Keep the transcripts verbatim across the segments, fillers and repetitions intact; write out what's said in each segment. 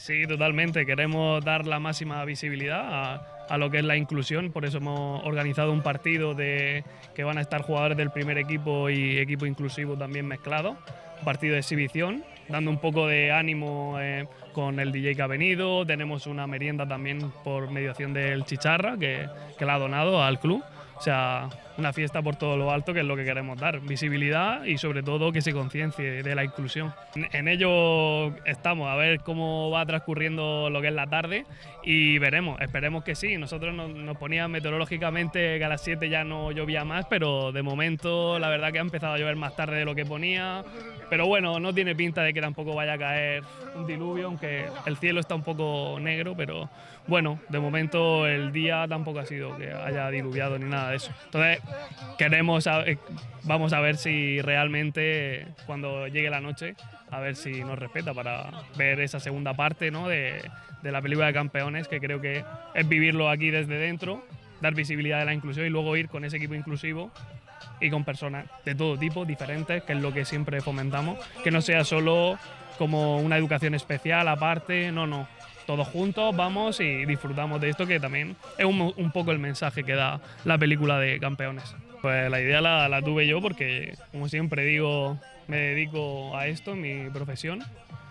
Sí, totalmente. Queremos dar la máxima visibilidad a, a lo que es la inclusión, por eso hemos organizado un partido de que van a estar jugadores del primer equipo y equipo inclusivo también mezclado, un partido de exhibición, dando un poco de ánimo eh, con el D J que ha venido. Tenemos una merienda también por mediación del Chicharra, que, que la ha donado al club. O sea, una fiesta por todo lo alto, que es lo que queremos dar, visibilidad y sobre todo que se conciencie de la inclusión. En, en ello estamos, a ver cómo va transcurriendo lo que es la tarde y veremos, esperemos que sí. Nosotros nos, nos ponían meteorológicamente que a las siete ya no llovía más, pero de momento la verdad que ha empezado a llover más tarde de lo que ponía. Pero bueno, no tiene pinta de que tampoco vaya a caer un diluvio, aunque el cielo está un poco negro, pero bueno, de momento el día tampoco ha sido que haya diluviado ni nada de eso. Entonces, queremos, vamos a ver si realmente cuando llegue la noche, a ver si nos respeta para ver esa segunda parte, ¿no?, de, de la película de Campeones, que creo que es vivirlo aquí desde dentro, dar visibilidad de la inclusión y luego ir con ese equipo inclusivo y con personas de todo tipo, diferentes, que es lo que siempre fomentamos, que no sea solo como una educación especial aparte, no, no, todos juntos vamos y disfrutamos de esto, que también es un, un poco el mensaje que da la película de Campeones. Pues la idea la, la tuve yo porque, como siempre digo, me dedico a esto, mi profesión.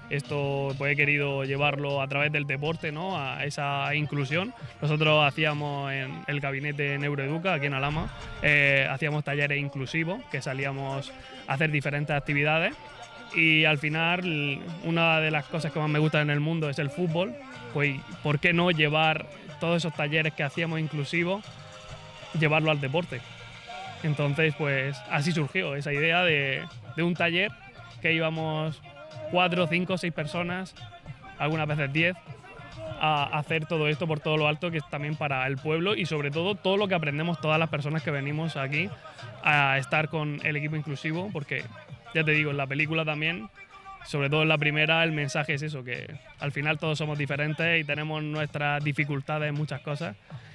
Esto pues he querido llevarlo a través del deporte, ¿no?, a esa inclusión. Nosotros hacíamos en el gabinete Neuroeduca, aquí en Alhama, eh, hacíamos talleres inclusivos, que salíamos a hacer diferentes actividades. Y al final, una de las cosas que más me gustan en el mundo es el fútbol. Pues, ¿por qué no llevar todos esos talleres que hacíamos inclusivos, llevarlo al deporte? Entonces, pues así surgió esa idea de, de un taller que íbamos cuatro, cinco, seis personas, algunas veces diez, a hacer todo esto por todo lo alto, que es también para el pueblo y sobre todo todo lo que aprendemos todas las personas que venimos aquí a estar con el equipo inclusivo, porque ya te digo, en la película también, sobre todo en la primera, el mensaje es eso, que al final todos somos diferentes y tenemos nuestras dificultades en muchas cosas.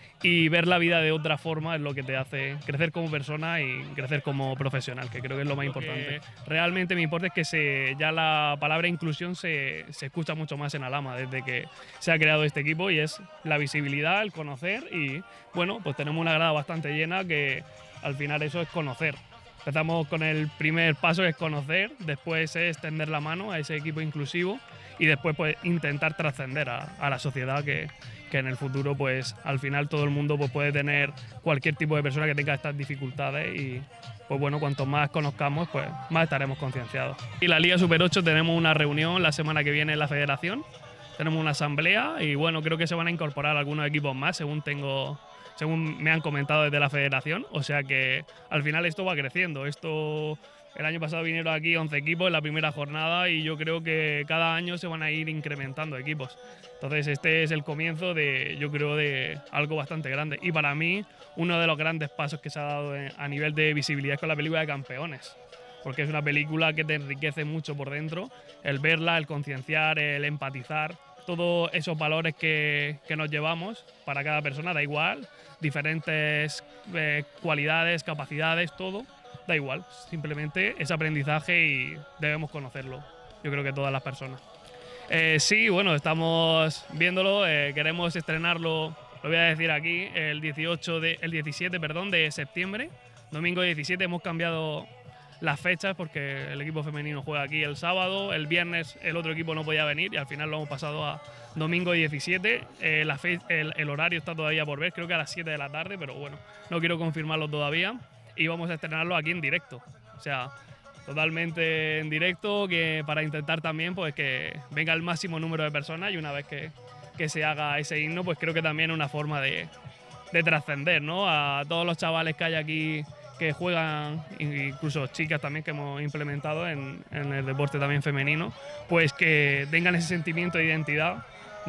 Y ver la vida de otra forma es lo que te hace crecer como persona y crecer como profesional, que creo que es lo más importante. Realmente me importa es que se, ya la palabra inclusión se, se escucha mucho más en Alhama desde que se ha creado este equipo, y es la visibilidad, el conocer, y bueno, pues tenemos una grada bastante llena que al final eso es conocer. Empezamos con el primer paso, que es conocer, después es tender la mano a ese equipo inclusivo y después pues intentar trascender a, a la sociedad, que, que en el futuro pues al final todo el mundo pues, puede tener cualquier tipo de persona que tenga estas dificultades y pues bueno, cuanto más conozcamos pues más estaremos concienciados. Y la Liga Super ocho tenemos una reunión la semana que viene en la federación, tenemos una asamblea y bueno, creo que se van a incorporar algunos equipos más según tengo... según me han comentado desde la federación, o sea que al final esto va creciendo. Esto, el año pasado vinieron aquí once equipos en la primera jornada y yo creo que cada año se van a ir incrementando equipos. Entonces este es el comienzo de, yo creo, de algo bastante grande. Y para mí, uno de los grandes pasos que se ha dado a nivel de visibilidad es con la película de Campeones, porque es una película que te enriquece mucho por dentro, el verla, el concienciar, el empatizar, todos esos valores que, que nos llevamos para cada persona, da igual, diferentes eh, cualidades, capacidades, todo, da igual, simplemente es aprendizaje y debemos conocerlo, yo creo que todas las personas. Eh, sí, bueno, estamos viéndolo, eh, queremos estrenarlo, lo voy a decir aquí, el, dieciocho de, el diecisiete perdón, de septiembre, domingo diecisiete, hemos cambiado las fechas porque el equipo femenino juega aquí el sábado, el viernes el otro equipo no podía venir y al final lo hemos pasado a domingo diecisiete. Eh, la fe, el, el horario está todavía por ver, creo que a las siete de la tarde, pero bueno, no quiero confirmarlo todavía, y vamos a estrenarlo aquí en directo, o sea, totalmente en directo, que para intentar también pues que venga el máximo número de personas, y una vez que, que se haga ese himno pues creo que también es una forma de, de trascender, ¿no?, a todos los chavales que hay aquí que juegan, incluso chicas también que hemos implementado en, en el deporte también femenino, pues que tengan ese sentimiento de identidad,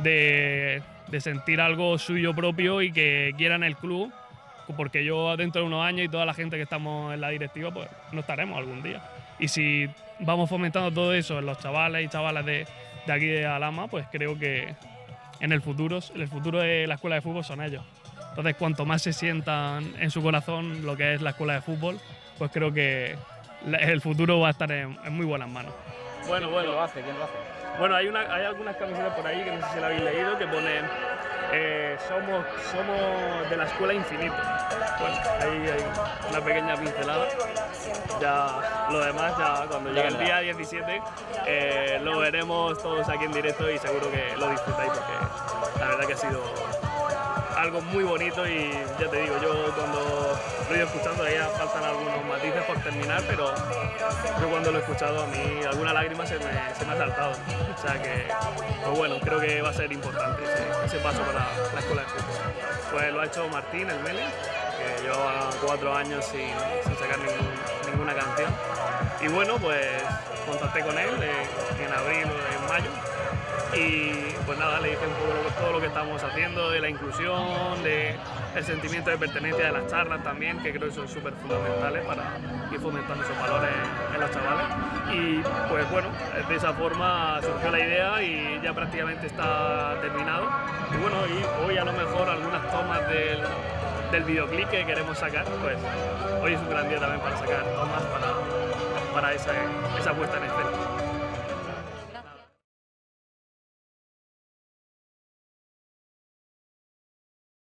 de, de sentir algo suyo propio y que quieran el club, porque yo dentro de unos años y toda la gente que estamos en la directiva pues no estaremos algún día. Y si vamos fomentando todo eso en los chavales y chavalas de, de aquí de Alhama, pues creo que en el futuro, el futuro de la escuela de fútbol son ellos. Entonces, cuanto más se sientan en su corazón lo que es la escuela de fútbol, pues creo que el futuro va a estar en, en muy buenas manos. Bueno, bueno. ¿Quién lo hace? ¿Quién lo hace? Bueno, hay, una, hay algunas camisetas por ahí que no sé si la habéis leído que pone eh, somos, somos de la escuela Infinito. Bueno, ahí hay una pequeña pincelada. Ya lo demás, ya cuando llegue el día diecisiete eh, lo veremos todos aquí en directo y seguro que lo disfrutáis porque la verdad que ha sido algo muy bonito y ya te digo, yo cuando lo he ido escuchando todavía faltan algunos matices por terminar, pero yo cuando lo he escuchado a mí alguna lágrima se me, se me ha saltado. O sea que, pues bueno, creo que va a ser importante ese, ese paso para la escuela de fútbol. Pues lo ha hecho Martín, el Mele, que lleva cuatro años sin, sin sacar ningún, ninguna canción. Y bueno, pues contacté con él eh, en abril o en mayo. Y pues nada, le dije un poco lo, todo lo que estamos haciendo, de la inclusión, de el sentimiento de pertenencia de las charlas también, que creo que son súper fundamentales para ir fomentando esos valores en los chavales. Y pues bueno, de esa forma surgió la idea y ya prácticamente está terminado. Y bueno, y hoy a lo mejor algunas tomas del, del videoclip que queremos sacar, pues hoy es un gran día también para sacar tomas para, para esa, esa puesta en escena.